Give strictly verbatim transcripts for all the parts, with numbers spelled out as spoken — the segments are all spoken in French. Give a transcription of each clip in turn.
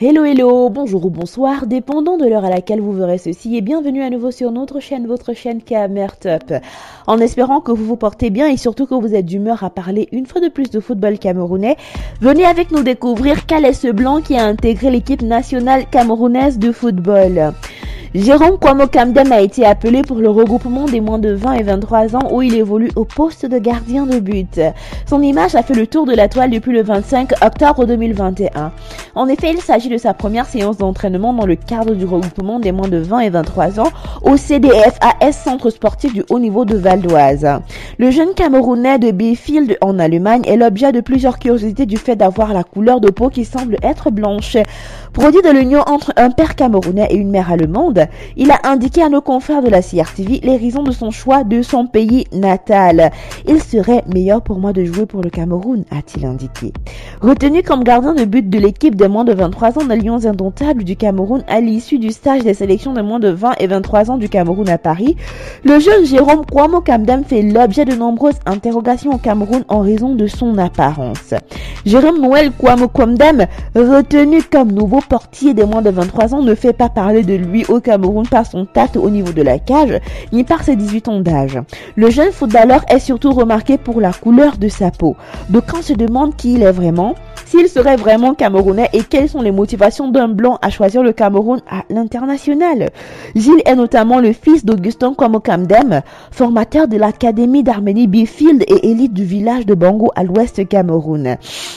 Hello hello, bonjour ou bonsoir, dépendant de l'heure à laquelle vous verrez ceci et bienvenue à nouveau sur notre chaîne, votre chaîne Camertop. En espérant que vous vous portez bien et surtout que vous êtes d'humeur à parler une fois de plus de football camerounais, venez avec nous découvrir quel est ce blanc qui a intégré l'équipe nationale camerounaise de football. Jérôme Kouamo Kamdem a été appelé pour le regroupement des moins de vingt et vingt-trois ans où il évolue au poste de gardien de but. Son image a fait le tour de la toile depuis le vingt-cinq octobre deux mille vingt et un. En effet, il s'agit de sa première séance d'entraînement dans le cadre du regroupement des moins de vingt et vingt-trois ans au C D F A S Centre sportif du haut niveau de Val d'Oise. Le jeune Camerounais de Bielefeld en Allemagne est l'objet de plusieurs curiosités du fait d'avoir la couleur de peau qui semble être blanche. Produit de l'union entre un père camerounais et une mère allemande, il a indiqué à nos confrères de la C R T V les raisons de son choix de son pays natal. Il serait meilleur pour moi de jouer pour le Cameroun, a-t-il indiqué. Retenu comme gardien de but de l'équipe des moins de vingt-trois ans des Lions Indomptables du Cameroun à l'issue du stage des sélections des moins de vingt et vingt-trois ans du Cameroun à Paris, le jeune Jérôme Kouamo Kamdem fait l'objet de nombreuses interrogations au Cameroun en raison de son apparence. Jérôme Noël Kouamo Kamdem, retenu comme nouveau portier des moins de vingt-trois ans, ne fait pas parler de lui au Cameroun par son tact au niveau de la cage, ni par ses dix-huit ans d'âge. Le jeune footballeur est surtout remarqué pour la couleur de sa peau. D'aucuns se demandent qui il est vraiment, s'il serait vraiment camerounais et quelles sont les motivations d'un blanc à choisir le Cameroun à l'international. Gilles est notamment le fils d'Augustin Kouamo Kamdem, formateur de l'académie d'Arménie Bielefeld et élite du village de Bango à l'ouest Cameroun.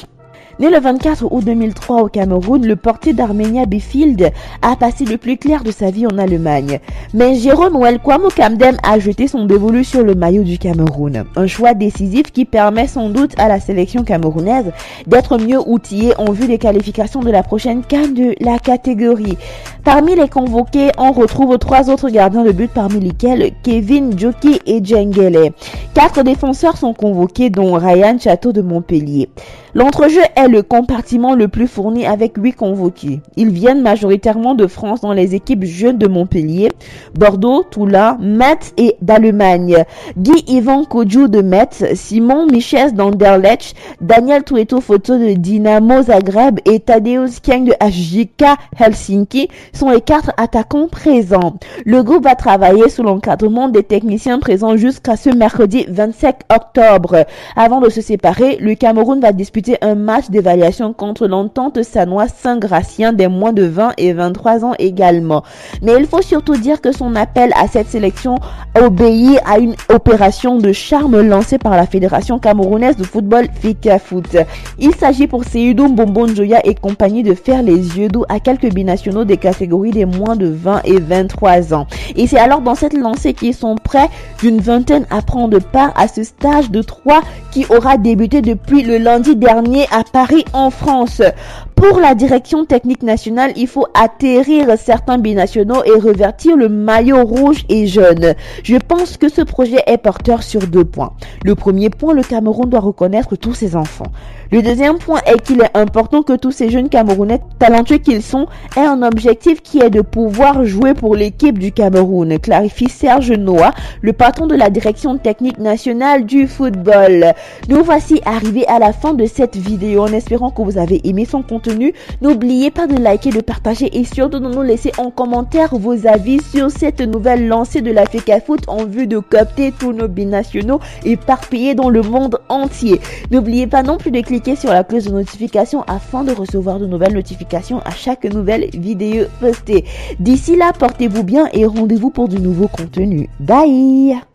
Né le vingt-quatre août deux mille trois au Cameroun, le portier d'Arménia Bielefeld a passé le plus clair de sa vie en Allemagne. Mais Jérôme Noël Kouamo Kamdem a jeté son dévolu sur le maillot du Cameroun. Un choix décisif qui permet sans doute à la sélection camerounaise d'être mieux outillée en vue des qualifications de la prochaine CAN de la catégorie. Parmi les convoqués, on retrouve trois autres gardiens de but parmi lesquels Kevin Djoki et Djengele. Quatre défenseurs sont convoqués dont Ryan Chateau de Montpellier. L'entrejeu est le compartiment le plus fourni avec huit convoqués. Ils viennent majoritairement de France dans les équipes jeunes de Montpellier, Bordeaux, Toulon, Metz et d'Allemagne. Guy-Yvan Kodjou de Metz, Simon Michès d'Anderlecht, Daniel Tueto Foto de Dynamo Zagreb et Tadeusz Kieng de H J K Helsinki sont les quatre attaquants présents. Le groupe va travailler sous l'encadrement des techniciens présents jusqu'à ce mercredi vingt-sept octobre. Avant de se séparer, le Cameroun va disputer un match d'évaluation contre l'entente sanois Saint-Gratien des moins de vingt et vingt-trois ans également. Mais il faut surtout dire que son appel à cette sélection obéit à une opération de charme lancée par la Fédération camerounaise de football FECAFOOT. Il s'agit pour Seydou Mbombo Njoya et compagnie de faire les yeux doux à quelques binationaux des catégories des moins de vingt et vingt-trois ans. Et c'est alors dans cette lancée qu'ils sont près d'une vingtaine à prendre part à ce stage de trois qui aura débuté depuis le lundi dernier à Paris en France. Pour la direction technique nationale, il faut atterrir certains binationaux et revertir le maillot rouge et jaune. Je pense que ce projet est porteur sur deux points. Le premier point, le Cameroun doit reconnaître tous ses enfants. Le deuxième point est qu'il est important que tous ces jeunes Camerounais, talentueux qu'ils sont, aient un objectif qui est de pouvoir jouer pour l'équipe du Cameroun, clarifie Serge Noah, le patron de la direction technique nationale du football. Nous voici arrivés à la fin de cette vidéo en espérant que vous avez aimé son contenu. N'oubliez pas de liker, de partager et surtout de nous laisser en commentaire vos avis sur cette nouvelle lancée de la FECAFOOT en vue de capter tous nos binationaux éparpillés dans le monde entier. N'oubliez pas non plus de cliquer sur la cloche de notification afin de recevoir de nouvelles notifications à chaque nouvelle vidéo postée. D'ici là, portez-vous bien et rendez-vous pour de nouveaux contenus. Bye!